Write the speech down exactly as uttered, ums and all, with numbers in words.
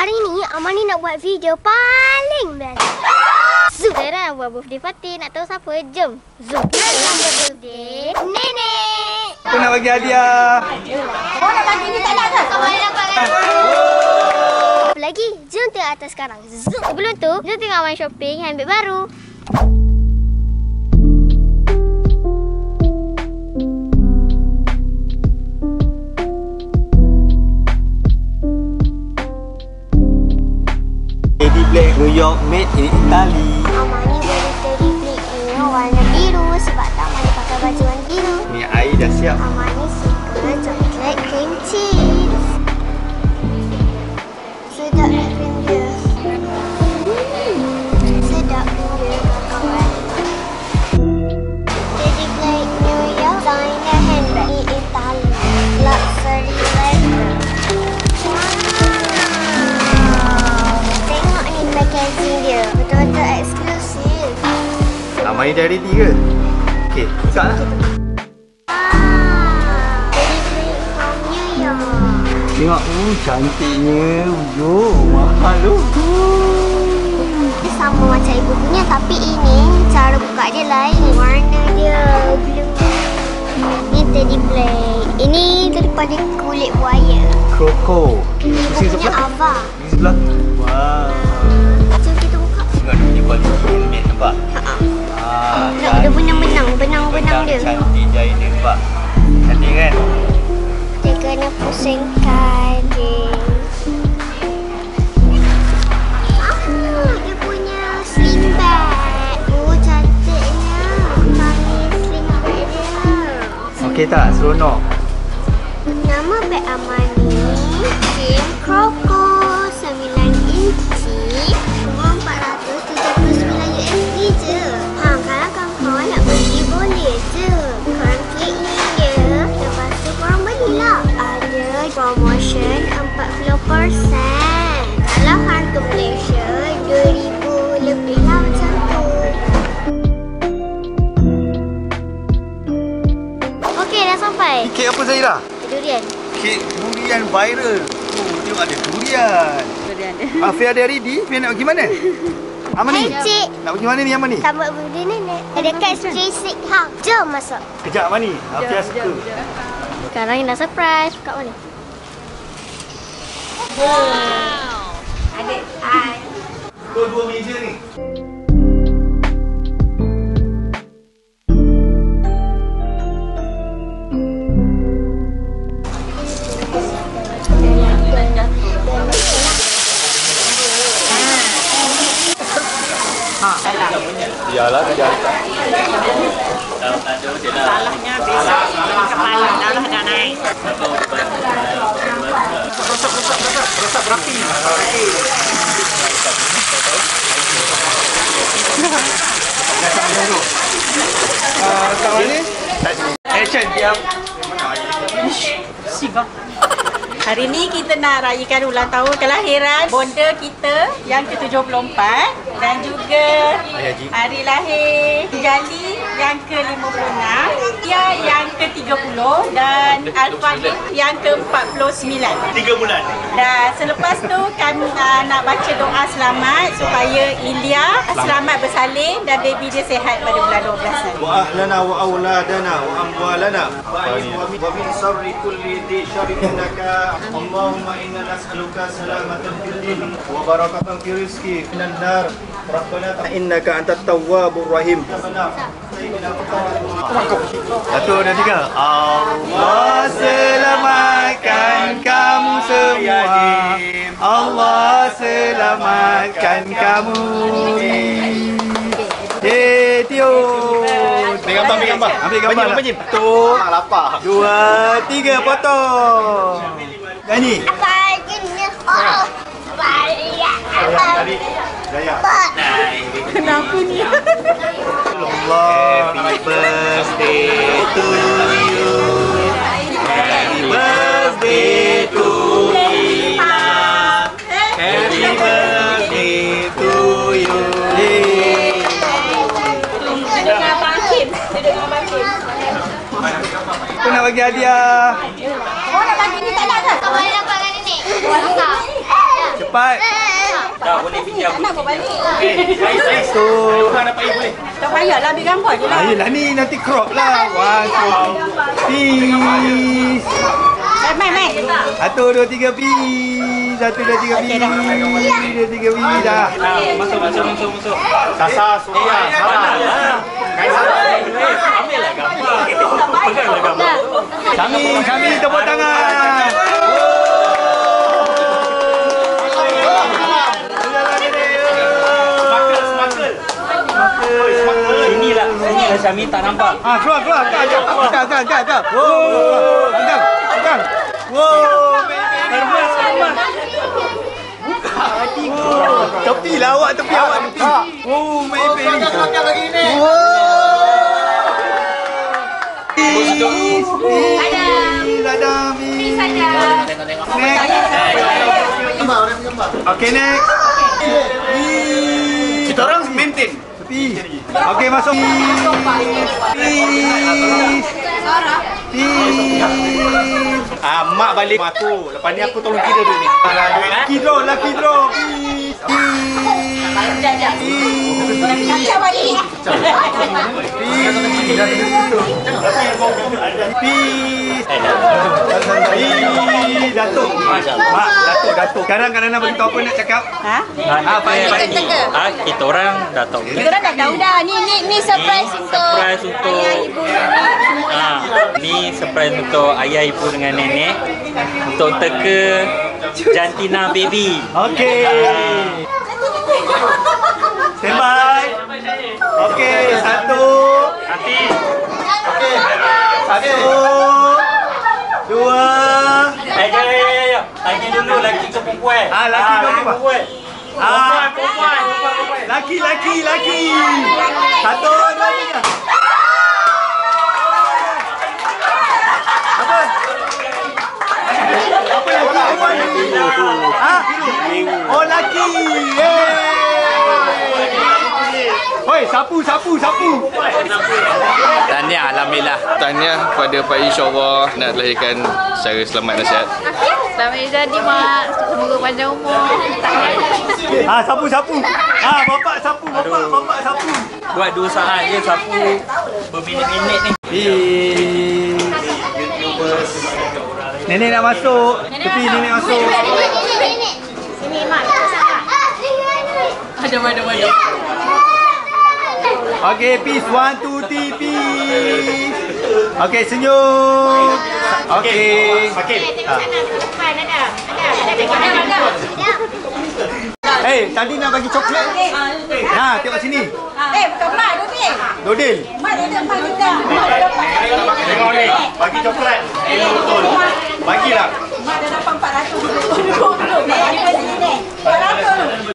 Hari ni Amani nak buat video paling best. Zoom. Saya nak buat birthday party. Nak tahu siapa? Jom. Zoom. Selamat birthday Nenek. Aku nak bagi hadiah. Oh, nak bagi ni tak nak ke? Tak boleh dapat kan? Apa lagi? Jom tengok atas sekarang. Zoom. Sebelum tu, jom tengok Amani shopping handbag baru. Teddy Black New York made in Italy. Amani beli Teddy Black ni warna biru sebab tak Amani pakai baju warna biru. Ni air dah siap. Amani suka coklat cream cheese. Sedap nak cream dia. Hmm. Sedap cream dia kawan. Teddy Black New York designer handbag in Italy. Luxury leather. Packaging dia betul-betul eksklusif. Amani dah ready ke? Okey, buka lah. Ah, Teddy Black from New York. Tengok, hmm, cantiknya. Yo, mahal tu. Dia sama macam ibu punya tapi ini cara buka dia lain. Warna dia blue. Ni Teddy Black. Ini daripada kulit buaya. Kroko. Ini ibu punya Ava. Di sebelah. Wow. Jom kita buka. Tengok dia kualiti handmade nampak? Ha. Ah, Nak ada benang-benang, benang-benang dia. Cantik jahit dia nampak. Cantik kan? Dia kena pusingkan dia. Ah, dia punya sling bag. Oh, cantiknya. Kami sling bag dia. Okey tak? Seronok. Nama beg Amani Kim Kroko sembilan inci cuma empat ratus tujuh puluh sembilan U S D je. Ha, kalau kamu nak beli boleh je. Korang klik link dia. Lepas tu korang belilah. Ada promotion empat puluh peratus. Kalau harga Malaysia dua ribu lebih lah macam tu. Okey, dah sampai. Kek apa Zahira? Durian. Kek durian viral. Oh, tengok ada durian. Durian. Afia ada ready? Afia nak pergi mana? Amani? Hai, Cik. Nak pergi mana ni Amani? Sambut birthday nenek. Dekat Street Six House. Jom masuk. Kejap Amani. Afia suka. Sekarang ni nak surprise. Kat mana? Wow. Adik, hai. Dua-dua meja ni. Iyalah, dia Salahnya besok kepala darah dah naik. rosak berapi. Ah, kat mana? Action diam. Siva. Hari ni kita nak rayakan ulang tahun kelahiran bonda kita yang ke tujuh puluh empat dan juga hari lahir Jali yang ke lima puluh enam, Tia yang ke tiga puluh dan Al-Fahim yang ke empat puluh sembilan. Tiga bulan. Dan selepas tu kami uh, nak baca doa selamat supaya Ilya selamat bersalin dan baby dia sihat pada bulan dua belas nanti. Wa ahlana wa auladana wa amwalana wa min sarri kulli dhi syarrin innaka Allahumma inna nas'aluka salamatan fid din wa barakatan fi rizqi minan nar rabbana innaka antat tawwabur rahim. Satu, dua, tiga. Allah selamatkan kamu semua. Allah selamatkan kamu. Eh, Tio. Ambil gambar, ambil gambar. Ambil gambar. Bajim, bajim. Satu, Ah, lapar. dua, tiga, potong. Nyanyi. Bajunya oh, balik. Tadi Jaya. Kenapa ni? Allah, happy birthday to you. Happy birthday to Ila. Happy birthday to you. Duduk dengan Abang Kim. Duduk dengan Abang Kim. Aku nak bagi hadiah. Oh, nak bagi ni tak nak ke? Tak boleh dapat kan nenek. Tak. Cepat. Dah boleh fikir aku. Nak buat balik. So, Tak payahlah ambil gambar je lah. ayolah ni nanti crop lah. One, two, peace. Eh, main, main. Satu, dua, tiga, peace. Satu, dua, tiga, peace. Satu, dua, tiga, peace. Dah. Masuk, masuk, masuk, masuk. Sasa, Surya, Sarah. Ambil lah gambar. Peganglah gambar. Sami, Sami tepuk tangan. Inilah, inilah Syami tak nampak. Ah, keluar, keluar. Angkat, angkat, angkat, angkat, angkat. Wow, angkat, angkat. Wow, Hermas, Hermas. tepi lah awak, tepi awak, tepi. Oh, main peri. Wow. Peace, peace, Adam, peace. Next. Okay, next. Peace. Kita orang maintain. Peace. Okay, masuk. Peace. Peace. Ah, mak balik mak aku. Lepas ni aku tolong kira dulu ni. Lucky draw, lucky draw. Peace. Kacau balik. Peace. Peace. Datuk. Mak, Datuk, Datuk. Sekarang Kak Nana beritahu apa nak cakap? Ha? Ah, baik, baik. Ah, kita orang dah tahu. Kita orang dah tahu dah. Ni ni ni surprise untuk Surprise untuk ah, ni surprise untuk ayah, ibu dengan nenek untuk teka jantina baby. Okay. Stand by. Okay, satu. Nanti Okay. Satu. Dua. eh ya ya ya ya. Tanya dulu laki ke perempuan. Ah, laki ke perempuan? perempuan. Ah, Perempuan, perempuan, perempuan. laki, laki, laki. Satu, dua, tiga. Apa? Apa laki? Ah, oh laki. Yeay. Hoi, sapu, sapu, sapu. Tahniah, alhamdulillah. Tahniah kepada Pak InsyaAllah nak dilahirkan secara selamat dan sihat. Selamat jadi mak. Semoga panjang umur. Tahniah. Ah, sapu, sapu. Ah, bapak sapu, bapak, bapak sapu. Buat dua saat je sapu berminit-minit ni. Peace. Nenek nak masuk. Tepi nenek masuk. Sini, Mak. Kita sangat. Ada ada ada. Okay, peace. One, two, three, peace. Okay, senyum. Okay. Makin. Tengok sana. Depan ada. Ada. Ada. Ada. Ada. Eh, tadi nak bagi coklat. Nah, tengok sini. Eh, bukan mak tu ni. Dodil. Mak dia depan juga. Mak dia depan. Tengok ni. Bagi coklat. Betul. Bagilah. Mak dia dapat empat ratus. Duduk, duduk. Mak dia bagi ni. empat ratus.